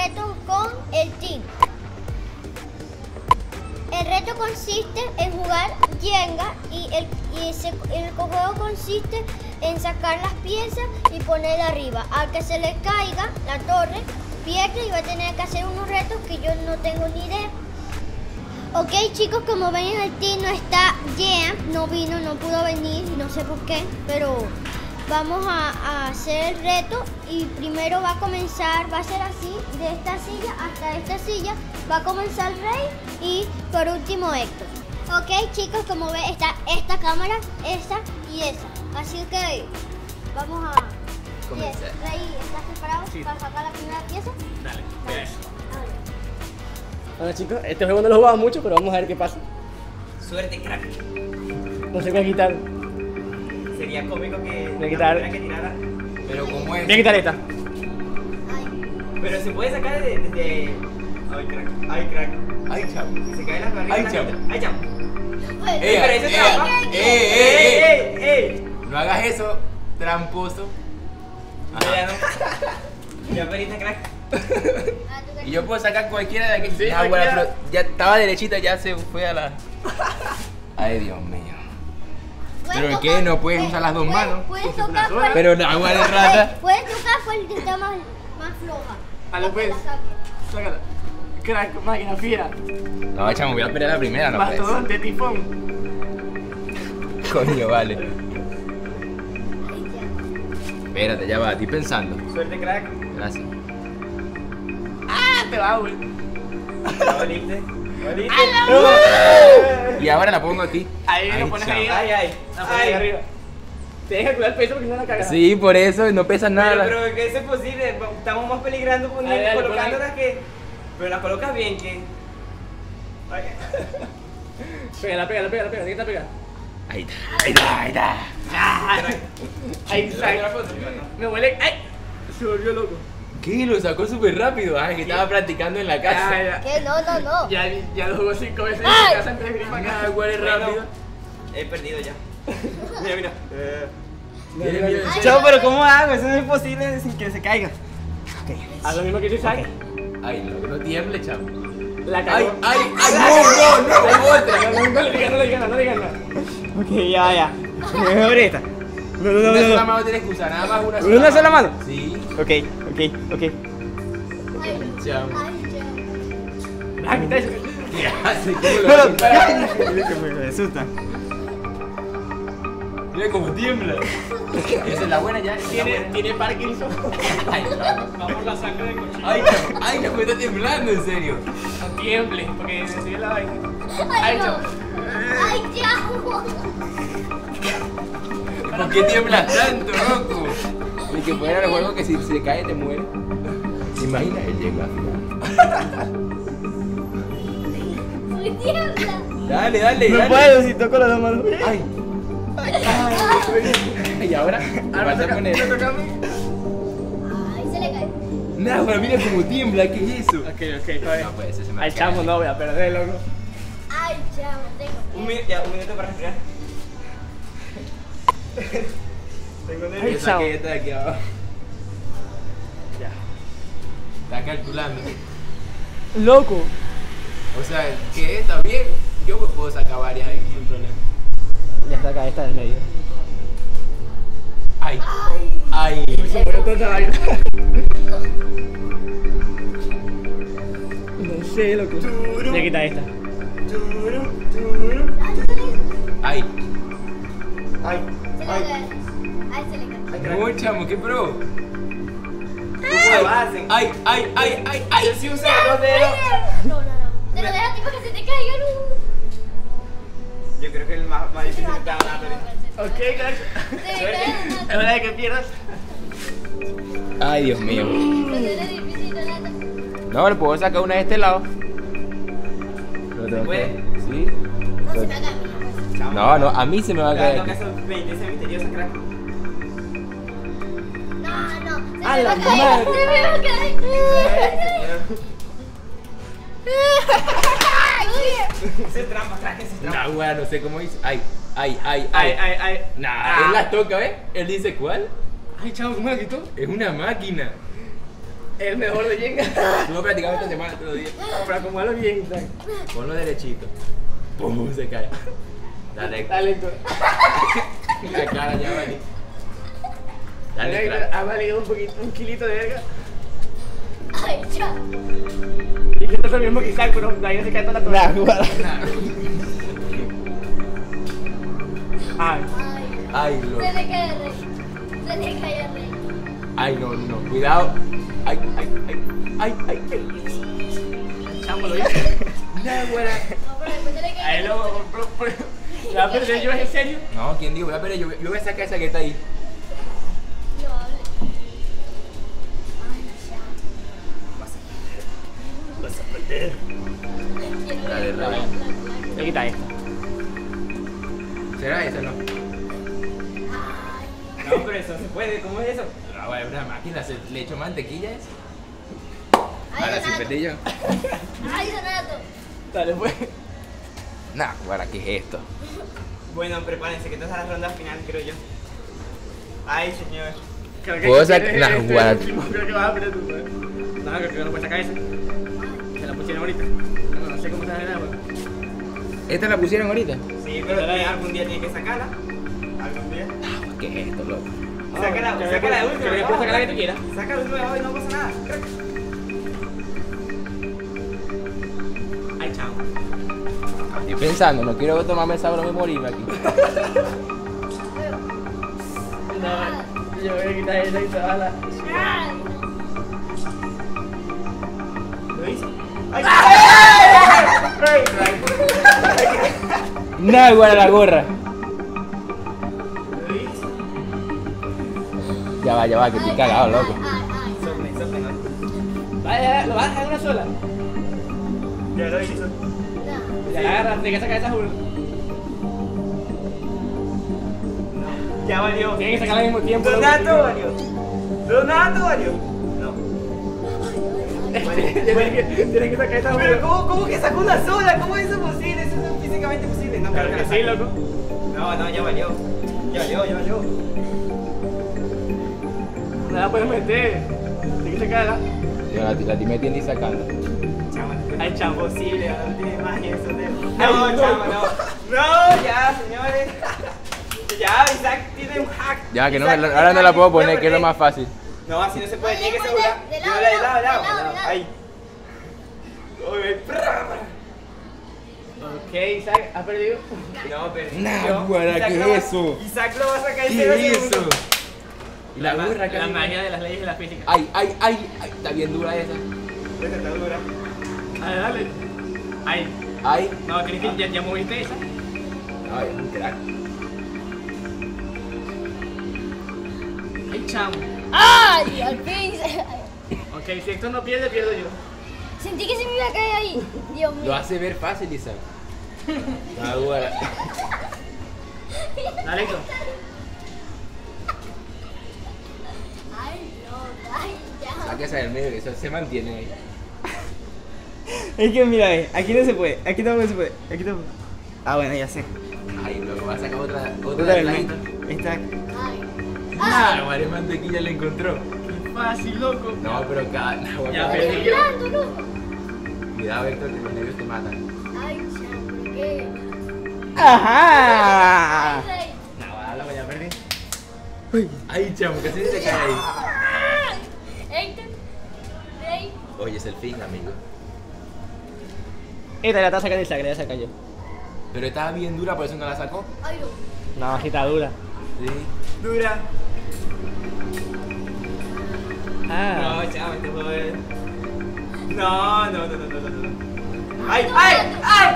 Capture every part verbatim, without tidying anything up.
reto con el team. El reto consiste en jugar Jenga y el, y ese, el juego consiste en sacar las piezas y ponerla arriba. Al que se le caiga la torre, pierde y va a tener que hacer unos retos que yo no tengo ni idea. Ok chicos, como ven en el team no está Jean, no vino, no pudo venir, no sé por qué, pero vamos a, a hacer el reto y primero va a comenzar, va a ser así, de esta silla hasta esta silla, va a comenzar Rey y por último Héctor. Ok chicos, como ven está esta cámara, esta y esa, así que vamos a comenzar. Rey, ¿estás preparado Sí. para sacar la primera pieza? Dale, mira eso. A ver. Bueno chicos, este juego no lo he jugado mucho, pero vamos a ver qué pasa. Suerte, crack. No sé qué quitar. Sería cómico que Voy a quitar- la primera que tirara. Pero como es. Voy a quitar esta. Ay. Pero se puede sacar desde. desde... Ay, crack. Ay, crack. Ay, chamo. Si se cae la barriga. Ay, la chamo. quita. Ay, chamo. Pues, Eh, pero eso es eh, trampa. eh, eh, eh. ¡Ey, ey! No hagas eso, tramposo. Ya no. Ya perdiste, crack. ah, tú Y yo puedo sacar cualquiera de aquí. Sí, Ah, cualquiera. bueno, pero ya estaba derechita, ya se fue a la. Ay, Dios mío. Puedes ¿Pero tocar- qué? ¿No puedes usar las dos puedes- manos? Puedes Pues, una tocar sola. cual- Pero la agua de rata. puedes- Puedes tocar cual que está más, más floja. A lo para que pues. la saques. Sácala. Crack, máquina fiera. No, chamo, voy a esperar la primera, no puedes. Mastodonte, tifón. Coño, vale. Ay, ya. Espérate, ya va, estoy pensando. Suerte, crack. Gracias. Ah, te va, güey. Ya oliste. Oliste. Y ahora la pongo aquí. Ahí Ay, lo pones chamo. ahí. Ay, ay. La pones ahí Ay. arriba. Te deja cuidar el peso porque no la cagas. Sí, por eso, no pesa Pero, nada. pero que eso es posible. Estamos más peligrando Dale, poniendo, dale, colocándolas que. Pero las colocas bien, que. Ay. Pégala, pégala, pégala, pégala. ¿Qué te pega? Ahí está, ahí está, ahí está. Ahí ¿Te la está. foto? Me huele. ¡Ay! Se volvió loco. ¿Qué? Lo sacó súper rápido. Ah, que estaba practicando en la casa. Ya, ya. ¿Qué? No, no, no. Ya, ya lo jugó cinco veces en ¡Ay! su casa antes de venir para acá. Ah, huele rápido. He perdido ya. Mira, mira. Tiene miedo. Ay, Chavo, pero ¿cómo hago? Eso no es posible sin que se caiga. Haz lo mismo que tú sabes. Ay, no, no tiemble, chamo. La Ay, cagó. ay, ay, no, no, no, otra. No, no, no le digas, no le digas nada, no le digas nada. Ok, ya, ya. Mejor esta. No, no, no, Una no, sola no. mano tienes que usar, nada más una ¿Una sola mano? Sí. Ok, ok, ok. Ay, no. Chamo. Ay, ya. Ah, quita eso. ¿Qué hace? ¿Cómo lo Pero, hace? mira que me asusta. Mira cómo tiembla. Esa es la buena ya. esa es la Tiene, buena. tiene Parkinson. Ay, no. Vamos la sangre de cochino. Ay, chamo, ay, no me está temblando, en serio. No tiemble, porque se sigue la vaina. Ay, Ay, no. chavo. Ay, ya. ¿Por qué tiemblas tanto, loco? Ni que fuera el juego que si se cae te muere. ¿Te imaginas? Él llega al final. Muy tiembla. Dale, dale, No dale. puedo si toco las dos manos. Ay. Ay, y ahora te vas a poner. Ay, se le cae. Nah, bueno, mira cómo tiembla, ¿qué es eso? Ok, ok, está bien. No puede ser, se me Al cae. chamo no voy a perder, loco. Ay, ya, me tengo. Un minuto, ya, un minuto para respirar. Tengo Ay, nervios. Esa chamo. que está aquí abajo. Ya. Está calculando. Loco. O sea, ¿qué? ¿Está bien? Yo pues puedo sacar varias ahí sin problema. Ya está acá, está en medio. Ay. Ay. Se murió toda esa vaina. No sé, loco. Voy a quitar esta. Ay. Ay, Se le cae. Ay, se le cae. No, chamo, qué pro. ¿cómo lo hacen? Ay, ay, ay, ay, ay. Yo sí uso los dos dedos. No, no, no. Te lo dejo tipo que se te caiga, no. Yo creo que el más, más difícil está hablando. Ok, gracias. Se le cae. Es hora de que pierdas. Ay, Dios mío. No se difícil, Donata. No, le puedo sacar una de este lado. Lo tengo puede? que- Sí. No se me haga mía. No, no, a mí se me va a Claro, caer. no, que aquí. son veinte, esa misteriosa crack. No, no. Se A me la va a caer. madre. Se me va a caer. Ese es trampa, crack, ese es trampa. No, güey, no sé cómo dice. Ay, ay, ay, Ay, ay. ay, ay. Nah, Ah. él las toca, ¿ves? Él dice, ¿cuál? Ay, chavo, ¿cómo la quitó? Es una máquina. El mejor de Jenga. Estuve practicando esta semana todos los días. Para acomodarlo bien, Isaac. Ponlo derechito. Pum, se cae. Dale. Dale, tú. La cara ya vale. Dale, Dale, crack. ha valido un poquito, un kilito de verga. Ay, ya. Y que esto es lo mismo que Isaac, pero ahí no se cae toda la torre. Ay. Ay. Ay, no. Se le cae el rey. Se le cae el rey. Ay, no, no. Cuidado. Ay, ay, ay. Ay, ay, ay. Chamo, lo hice. No, güera. No, pero después se le cae Ahí el lo. rey. ¿La va a perder yo? ¿Es en serio? No, ¿quién dijo? Voy a ver, yo, yo voy a sacar esa que está ahí. No hable. Ay, ya. Vas a perder. Quiero Dale, ver. dale. Le quita esta. ¿Será esa no? No, pero eso no se puede, ¿cómo es eso? No, güey, una máquina. se- ¿Le echo mantequilla a eso? Ay, Ahora sí Donato. perdí yo. Ay, Donato. Dale, pues. Nah, güera, ¿qué es esto? Bueno, prepárense, que esta es la ronda final, creo yo. Ay, señor. Creo que Puedo este sacar- es- nah, este es guarda. el último, creo que vas a perder tú, pues. No, creo que no puedes sacar ese. Se la pusieron ahorita. No, no sé cómo se hace nada, pues. ¿Esta la pusieron ahorita? Sí, pero tiene- algún día tiene que sacarla. Algún día. ¿Qué es esto, loco? Sácala, creo que sácala de puedes- última. creo que no, puedes sacar la que tú quieras. Sácala de última y no pasa nada. Ay, chao. Estoy pensando, no quiero tomarme esa broma y morirme aquí. No, yo voy a quitar esa y toda la. Ay, ¿Lo hizo? ¡Ay! Nah, güera, la gorra. ¿Lo hizo? Ya va, ya va, que estoy cagado, loco. Ay, ay, Sople, sople, no. Vaya, ¿lo vas a dejar en una sola? Ya lo hizo. no. Ya la agarras, tienes que sacar esa uno. No. Ya valió. Tienes que sacarla al mismo tiempo. Donato valió. Donato valió. No. Tienes que, tienes que sacar esa uno. Pero ¿cómo, cómo que sacó una sola? ¿Cómo es eso posible? Eso no es físicamente posible. No, Claro que sí, la loco. saco. No, no, ya valió. Ya valió, ya valió. No la puedes meter. Tienes que sacarla. Yo la, la estoy metiendo y sacando. Chama, Ay, chamo. imposible, no tiene magia eso, Teo. Ay, No, no. chama, no. No, ya, señores. Ya, Isaac tiene un hack. Ya, que no, Isaac me- tiene ahora no la hack, puedo ya poner, que es lo perdí. más fácil. No, así no se puede, No, tiene que de ser lado, una. de De lado, lado, de lado, de lado. de lado, de lado. Ahí. Oye, prrr. Ok, Isaac, has perdido. No, perdí. Nah, yo. guara, Isaac ¿qué lo va- es eso? Isaac lo va a sacar en ¿Qué cero es eso? segundos. Y la gorra que La magia de las leyes de la física. Ay, ay, ay, ay, está bien dura esa. Esta está dura. Dale, dale. Ay, Ay, no, tienes que, ya, ya moviste esa. ay, un crack. Ay, chamo. Ay, al fin. se- Ok, si esto no pierde, pierdo yo. Sentí que se me iba a caer ahí. Dios mío. Lo hace ver fácil, Isaac. Ah, guara. Dale, Héctor. Ay, no, ay, ya. Sáquese del medio, que eso se mantiene ahí. Es que mira, ve, aquí no se puede, aquí tampoco se puede, aquí tampoco. Ah, bueno, ya sé. Ay, luego va a sacar otra, otra Otra de vez, ladito. esta. Ay. Ah, María Mantequilla la encontró. Qué fácil, loco. No, pero cada. No, Ya cada- perdí yo. Hablando, loco. Cuidado, Héctor, que los nervios te matan. Ay, chamo, ¿qué? ¡Ajá! Ay, No, dale, ya perdí. Ay, chamo, casi se cae ahí. ay. Héctor, Rey. Oye, es el fin, amigo. Esta la está sacando Isaac, la voy a sacar yo. Pero estaba bien dura, por eso no la sacó. Ay, no. No, así está dura. Sí. Dura. Ah. No, chamo, este juego es. No, no, no, no, no, no, no. ¡Ay, ay, ay!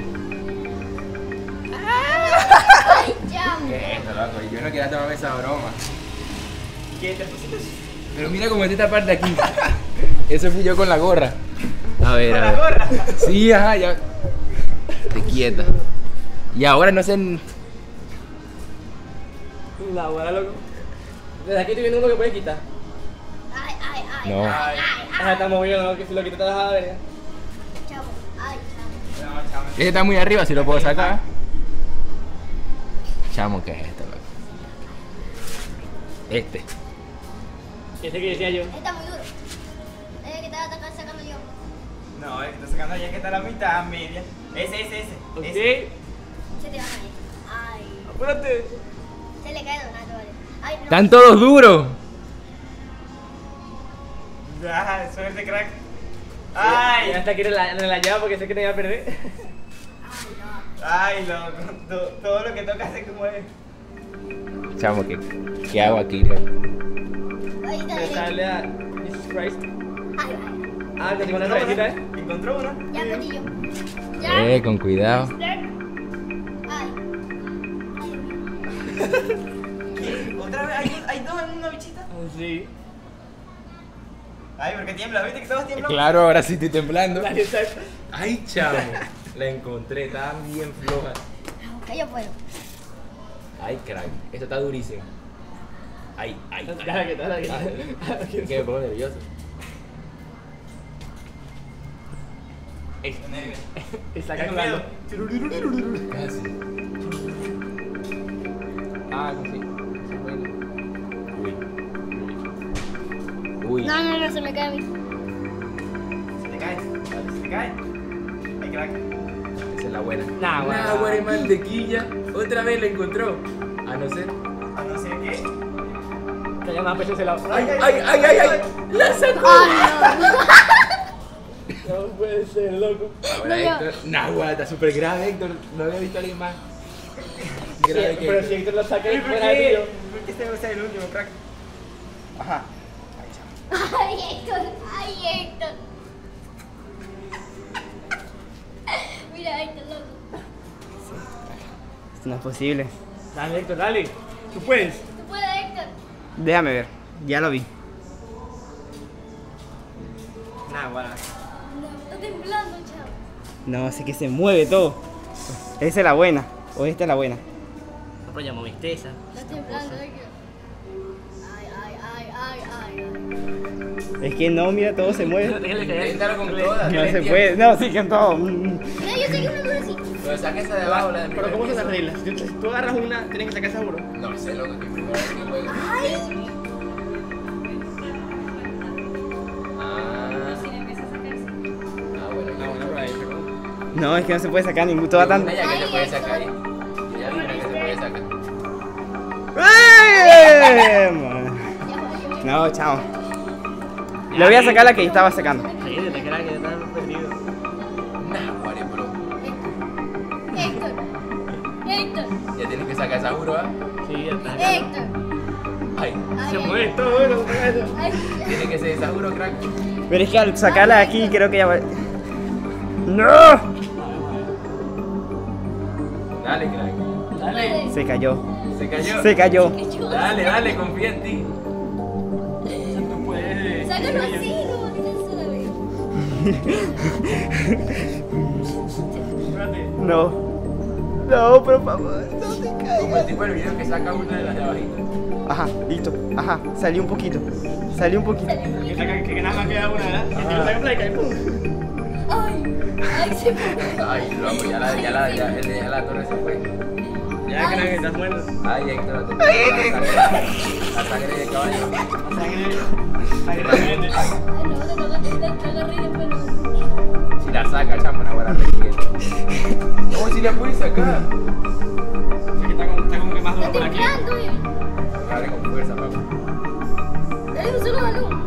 Ay, chamo. ¿Qué es esto, loco? Yo no quería tomarme esa broma. ¿Qué te pusiste? Pero mira cómo es esta parte aquí. Eso fui yo con la gorra. A ver, Con a la ver. gorra. Sí, ajá, ya. Te quieta. Y ahora no sé. La bola, loco. Desde aquí estoy viendo uno que puedes quitar. Ay, ay, ay. No. Ay, ay, Ah, ay. está movido, ¿no? Que si lo quitas te vas a la verga. Chamo. Ay, chamo. No, chamo. Ese está muy arriba, si lo puedo sacar. Chamo, ¿qué es esto, loco? Este. Ese que decía yo. Está muy duro. No, el que está sacando ya que está a la mitad, media. Ese, ese, ese. Ok. ese. Se te va a caer. Ay. Apúrate. Se le cae Donato, vale. Ay, no. Están todos duros. Ah, suerte, crack. Ay, Hasta quiero la, la llave porque sé que te iba a perder. ay, loco. To- Todo lo que toca se mueve. Chamo, ¿qué, qué hago aquí? Leo? Ahí está. Pero sale a Jesus Christ. Ay, ay. Ah, que tengo una cabecita, ¿eh? Encontró una. Ya, Cotillo. Ya. Eh, con cuidado. Ay. Otra vez, hay, hay dos en una bichita. Sí. Ay, porque tiembla, ¿viste que todos tiemblan? Claro, ahora sí estoy temblando. Dale, exacto. Ay, chamo. La encontré, estaba bien floja. Ok, yo puedo. Ay, crack. Esto está durísimo. Ay, ay, Dale, que tal, que Ay, tal. que me pongo nervioso. Y saca Tengo claro. miedo. Casi. Ah, sí. Bueno. Uy. Uy. No, no, no, se me cae a mí. Se te cae. Dale, se te cae. Ay, crack. Esa es la buena. Nah, bueno. Nah, buena y mantequilla. Otra vez la encontró. A no ser. A no ser qué. Te llama pecho ese lado. ¡Ay, ay, ay, ay! ay. ¡La sacó! No puede ser, loco. Ahora Héctor. Nah, guau, está súper grave, Héctor. No había visto a alguien más. Grave Sí, que pero si Héctor lo saca y ¿Por fuera de qué? tío. ¿Por qué este va a ser el último, crack? Ajá. Ahí, chamo. Ay, Héctor. Ay, Héctor. Mira, Héctor, loco. Esto no es posible. Dale, Héctor, dale. Tú puedes. Tú puedes, Héctor. Déjame ver. Ya lo vi. Nah, bueno. No, está temblando, chavo. No, sé que se mueve todo. Esa es la buena. O esta es la buena. No, pero ya moviste esa. Está temblando, Héctor. Ay, ay, ay, ay, ay, ay. Es que no, mira, todo se mueve. Déjale caer. Inténtalo con todas. No se puede. No, sí, que en todo. Mm. Mira, yo sé que una dura así. Pero saca esa de abajo, la de Pero ¿cómo son las reglas? Si tú, si tú agarras una, tienes que sacar seguro. No sé, loco, que primero hay que juega. Ay. Ah. Ah, bueno, Ah, bueno, por ahí sacó. No, es que no se puede sacar ningún. Toda tan. Una ya que Ay, se puede eso. sacar ahí. Ya vi una que se puede sacar. ¡Eh! man. Ya voy, yo voy. No, chao. Le voy a sacar la que estaba sacando. Sí, te creas que ya estás perdido. Nah, Mario, bro. Héctor. Héctor. Ya tienes que sacar esa juro, ¿ah? Sí, ya está. Héctor. Ay, Ay, Se ay. mueve todo, ¿no? Ay, tiene que ser esa juro, crack. Pero es que al sacarla de aquí creo que ya va. ¡No! Dale, crack. Dale. Se cayó. Se cayó. Se cayó. Dale, dale, confía en ti. Tú puedes. sácalo así, no, no se la veo. Espérate. No. No, por favor. No te Como caigas. el tipo del video que saca una de las de abajito. Ajá, listo. Ajá, salió un poquito. Salió un poquito. Que, saca, que nada más queda una, ¿verdad? Que lo saca por ahí, cae, pum. Ay, ay, se fue. Ay, loco, ya la, ya la, ya, el de ya la torre se fue. Ya, que que estás muerto. Ay, Héctor, te la sangre, la sangre del caballo. La sangre. Ay, realmente. Ay, no, te toca, te toca reír, pero. Si la saca, chamo, una buena requiere. No, si la puedes sacar. Aquí está como, está como que más duro Está por aquí. temblando, eh. Dale con fuerza, papá. Dale un solo balón.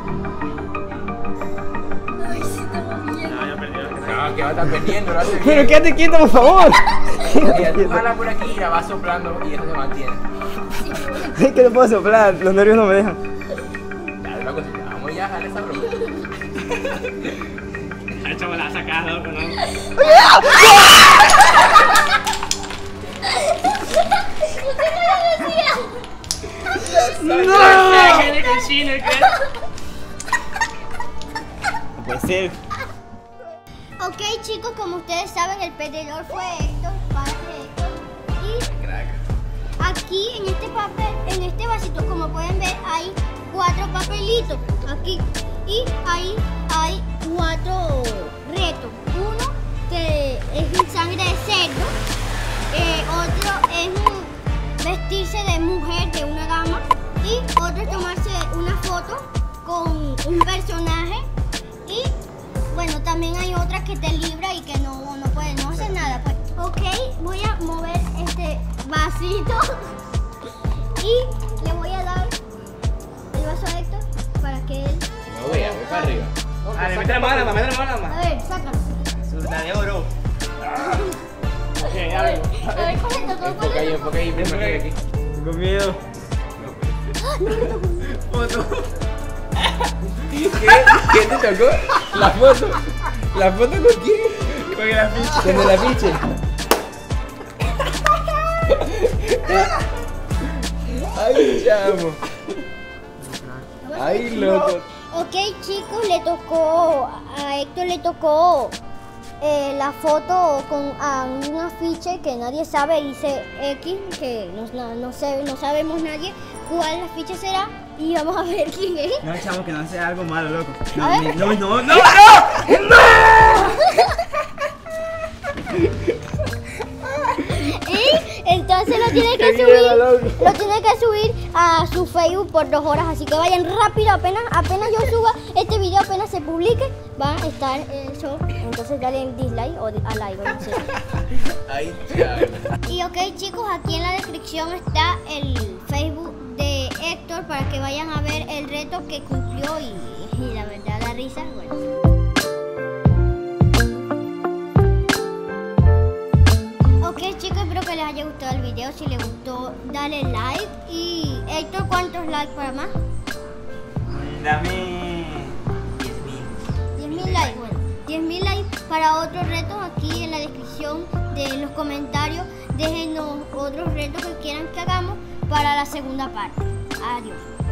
Ay, sí, estamos bien. No, ya perdió. No, que va a estar perdiendo, lo hace bien. Pero quédate quieto, por favor. Mira, tú jala por aquí y la vas soplando y eso se mantiene. Sí, pero- Es que no puedo soplar, los nervios no me dejan. Dale, loco, si te vamos ya, jale esa broma. El chavo la ha sacado, loco, ¿no? ¿Usted no lo decía? ¡No! ¿Qué le cochino, qué? No puede ser. Ok, chicos, como ustedes saben, el perdedor fue Héctor, padre de Héctor. Y Crack. aquí en este papel, en este vasito, como pueden ver, hay cuatro papelitos. Aquí. Y ahí hay cuatro retos. Uno que es en sangre de cerdo. Eh, otro es mm, vestirse de mujer, de una dama. Y otro es tomarse una foto con un personaje. Y bueno, también que te libra y que no, no puedes, no haces nada. Pues, ok, voy a mover este vasito y le voy a dar el vaso a Héctor para que él... No vea, voy para arriba. Dale, mete la mano, mete la mano, A ver, sácalo. Surta de oro. Ok, A dale. ver, a ver, ¿cuál le tocó? ¿Cuál Enfoca ahí, le tocó? enfoca ahí, prima, que aquí. Tengo miedo. Foto. ¿Qué? ¿Quién te tocó? La foto. ¿La foto con quién? Con el afiche. Con el afiche. Ay, chamo. Ay, loco. Ok, chicos, le tocó, a Héctor le tocó eh, la foto con a un afiche que nadie sabe, dice X, que no, no, no, sé, no sabemos nadie cuál afiche será y vamos a ver quién es. No, chamo, que no sea algo malo, loco. A No, ver. no, no, no. Y entonces lo tiene que Qué subir, miedo, loco. lo tiene que subir a su Facebook por dos horas, así que vayan rápido, apenas, apenas yo suba este video, apenas se publique, va a estar eso, entonces dale dislike o di- a like, no sé. Ay, chamo. Y ok, chicos, aquí en la descripción está el Facebook de Héctor para que vayan a ver el reto que cumplió y, y la verdad da risa, bueno. Ok, chicos, espero que les haya gustado el video. Si les gustó, dale like. Y Héctor, ¿cuántos likes para más? Dame diez mil. diez mil likes, bueno, diez mil likes para otros retos. Aquí en la descripción de los comentarios déjenos otros retos que quieran que hagamos para la segunda parte. Adiós.